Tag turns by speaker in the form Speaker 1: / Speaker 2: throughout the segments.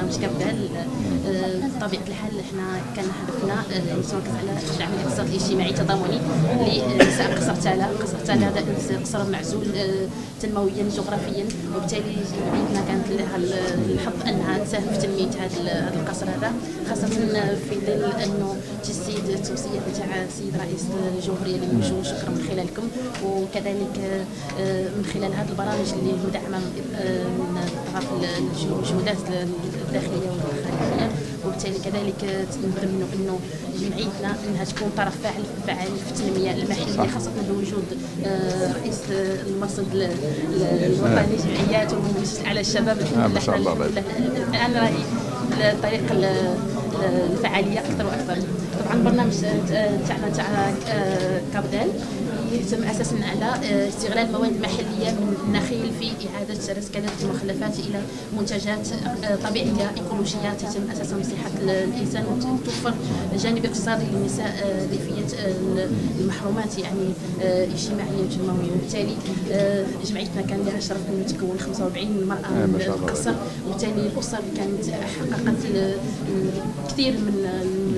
Speaker 1: برنامج كابدال. بطبيعه الحال حنا كان هدفنا نتركز على الدعم الاقتصادي الاجتماعي التضامني لنساء قصر تالا. قصر تالا هذا قصر معزول تنمويا جغرافيا، وبالتالي جمعيتنا كانت لها الحظ انها تساهم في تنميه هذا القصر هذا، خاصه في ظل انه تجسيد التوصيات نتاع السيد رئيس الجمهوريه اللي نوجهوا شكرا من خلالكم، وكذلك من خلال هذه البرامج اللي مدعمه من طرف الجهودات الداخليه والخارجيه. وبالتالي كذلك نتمنوا انه جمعيتنا انها تكون طرف فعال في التنميه المحليه، خاصه بوجود رئيس المرصد الوطني للجمعيات والمجلس الاعلى للشباب.
Speaker 2: ما شاء الله.
Speaker 1: الان راهي طريق الفعاليه اكثر واكثر. طبعا البرنامج تاعنا تاع كابدال يهتم اساسا على استغلال المواد المحليه من النخيل في اعاده رسكله المخلفات الى منتجات طبيعيه ايكولوجيه تتم اساسا بصحه الانسان وتوفر جانب اقتصادي للنساء ريفيه المحرومات يعني اجتماعيا وتنمويا. وبالتالي جمعيتنا كان لها الشرف انه تكون 45 مراه من القصر، وبالتالي الاسر كانت حققت كثير من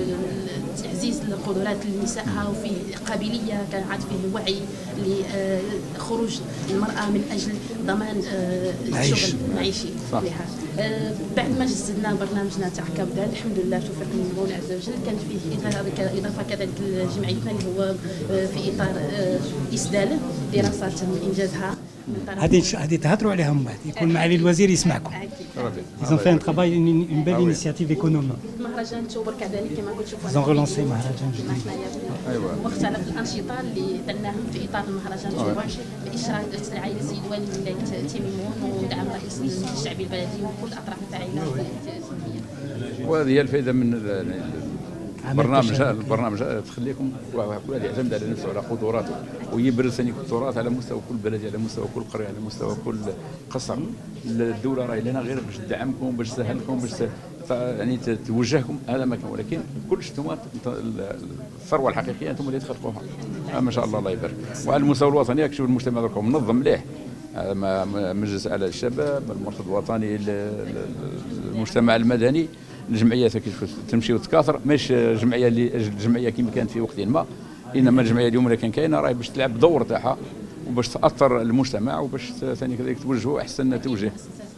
Speaker 1: تعزيز القدرات لنسائها، وفي قابليه كان عاد فيه وعي لخروج المراه من اجل ضمان الشغل المعيشي لها. بعد ما جسدنا برنامجنا تاع كابدال الحمد لله توفيق من المولى عز وجل، كان فيه اضافه كذلك لجمعيتنا اللي هو في اطار اسدال دراسات تم انجازها.
Speaker 3: هذه تهضروا عليها من بعد، يكون معالي الوزير يسمعكم. Ils ont fait un travail, une belle initiative économique.
Speaker 1: مهرجان توبر كذلك كما قلت شوفوا.
Speaker 3: Ils ont relancé مهرجان جديد.
Speaker 1: ايوه. مختلف الانشطه اللي درناهم في اطار المهرجان توبر باشراك العائله السيد والي ولايه تيميمون ودعم رئيس الشعبي البلدي وكل الاطراف الفاعله.
Speaker 2: وهذه هي الفائده من البرنامج تخليكم كل واحد يعتمد على نفسه على قدراته ويبرز ثاني التراث على مستوى كل بلد، على مستوى كل قريه، على مستوى كل قصر. الدوله راهي لنا غير باش تدعمكم، باش تسهلكم، باش يعني توجهكم، هذا ما كان، ولكن كلش انتم الثروه الحقيقيه انتم اللي تخلقوها. ما شاء الله الله يبارك. وعلى المستوى الوطني كشوف المجتمع راكم منظم مليح، مجلس اعلى للشباب، المرصد الوطني، المجتمع المدني، الجمعيات كيف تمشي وتكاثر، مش جمعيه كما كانت في وقت ما، انما الجمعيه اليوم اللي كان كاينه راهي باش تلعب الدور تاعها وباش تاثر المجتمع وباش ثاني كذلك توجهه احسن توجيه.